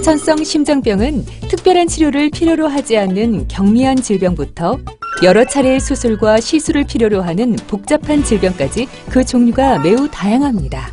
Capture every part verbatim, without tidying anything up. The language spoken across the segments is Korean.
선천성 심장병은 특별한 치료를 필요로 하지 않는 경미한 질병부터 여러 차례의 수술과 시술을 필요로 하는 복잡한 질병까지 그 종류가 매우 다양합니다.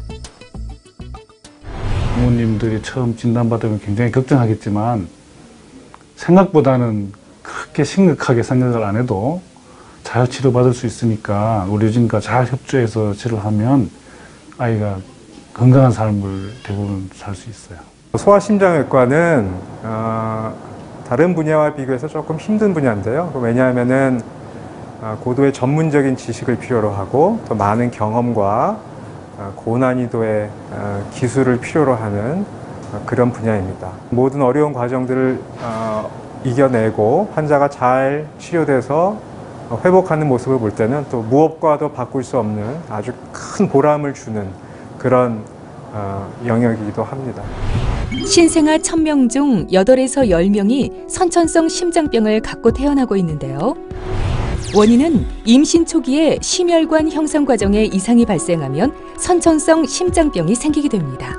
부모님들이 처음 진단받으면 굉장히 걱정하겠지만 생각보다는 그렇게 심각하게 생각을 안 해도 잘 치료받을 수 있으니까 의료진과 잘 협조해서 치료하면 아이가 건강한 삶을 대부분 살 수 있어요. 소아심장외과는 어, 다른 분야와 비교해서 조금 힘든 분야인데요. 왜냐하면은 어, 고도의 전문적인 지식을 필요로 하고 또 많은 경험과 어, 고난이도의 어, 기술을 필요로 하는 어, 그런 분야입니다. 모든 어려운 과정들을 어, 이겨내고 환자가 잘 치료돼서 어, 회복하는 모습을 볼 때는 또 무엇과도 바꿀 수 없는 아주 큰 보람을 주는 그런 어, 영역이기도 합니다. 신생아 천 명 중 여덟에서 열 명이 선천성 심장병을 갖고 태어나고 있는데요. 원인은 임신 초기에 심혈관 형성 과정에 이상이 발생하면 선천성 심장병이 생기게 됩니다.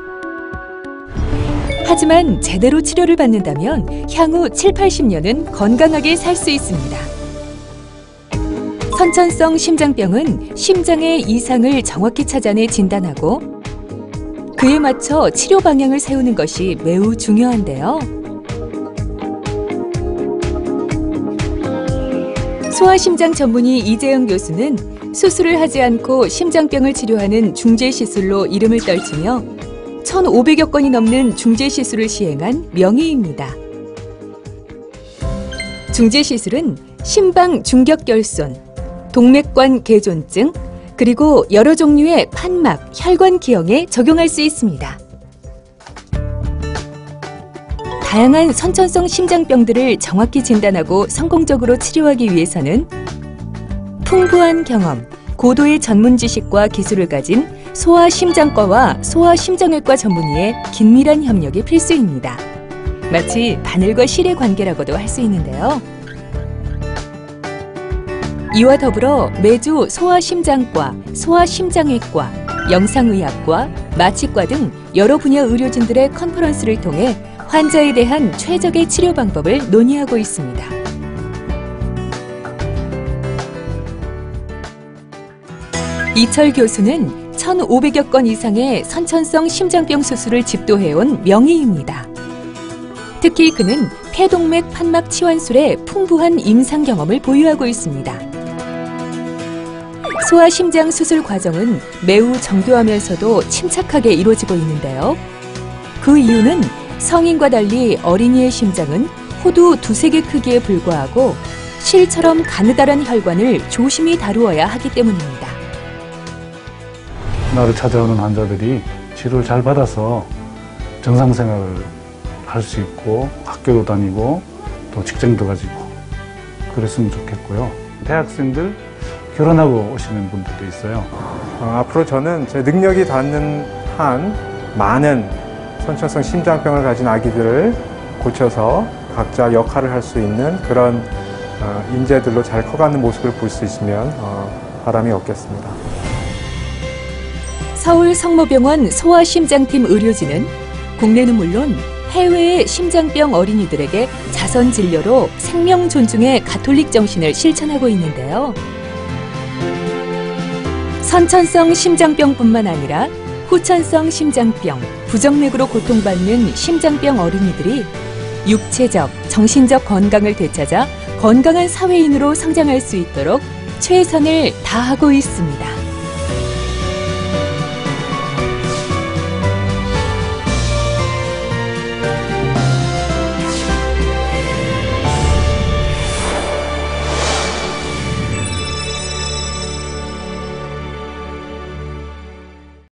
하지만 제대로 치료를 받는다면 향후 칠, 팔십 년은 건강하게 살 수 있습니다. 선천성 심장병은 심장의 이상을 정확히 찾아내 진단하고 그에 맞춰 치료 방향을 세우는 것이 매우 중요한데요. 소아심장 전문의 이재영 교수는 수술을 하지 않고 심장병을 치료하는 중재시술로 이름을 떨치며 천오백여 건이 넘는 중재시술을 시행한 명의입니다. 중재시술은 심방 중격결손, 동맥관 개존증, 그리고 여러 종류의 판막, 혈관 기형에 적용할 수 있습니다. 다양한 선천성 심장병들을 정확히 진단하고 성공적으로 치료하기 위해서는 풍부한 경험, 고도의 전문 지식과 기술을 가진 소아심장과와 소아심장외과 전문의의 긴밀한 협력이 필수입니다. 마치 바늘과 실의 관계라고도 할 수 있는데요. 이와 더불어 매주 소아심장과, 소아심장외과, 영상의학과, 마취과 등 여러 분야 의료진들의 컨퍼런스를 통해 환자에 대한 최적의 치료 방법을 논의하고 있습니다. 이철 교수는 천오백여 건 이상의 선천성 심장병 수술을 집도해온 명의입니다. 특히 그는 폐동맥 판막 치환술에 풍부한 임상 경험을 보유하고 있습니다. 소아심장 수술 과정은 매우 정교하면서도 침착하게 이루어지고 있는데요. 그 이유는 성인과 달리 어린이의 심장은 호두 두세 개 크기에 불과하고 실처럼 가느다란 혈관을 조심히 다루어야 하기 때문입니다. 나를 찾아오는 환자들이 치료를 잘 받아서 정상 생활을 할 수 있고 학교도 다니고 또 직장도 가지고 그랬으면 좋겠고요. 대학생들 결혼하고 오시는 분들도 있어요. 어, 앞으로 저는 제 능력이 닿는 한 많은 선천성 심장병을 가진 아기들을 고쳐서 각자 역할을 할 수 있는 그런 어, 인재들로 잘 커가는 모습을 볼 수 있으면 어, 바람이 없겠습니다. 서울 성모병원 소아심장팀 의료진은 국내는 물론 해외의 심장병 어린이들에게 자선 진료로 생명 존중의 가톨릭 정신을 실천하고 있는데요. 선천성 심장병뿐만 아니라 후천성 심장병, 부정맥으로 고통받는 심장병 어린이들이 육체적, 정신적 건강을 되찾아 건강한 사회인으로 성장할 수 있도록 최선을 다하고 있습니다.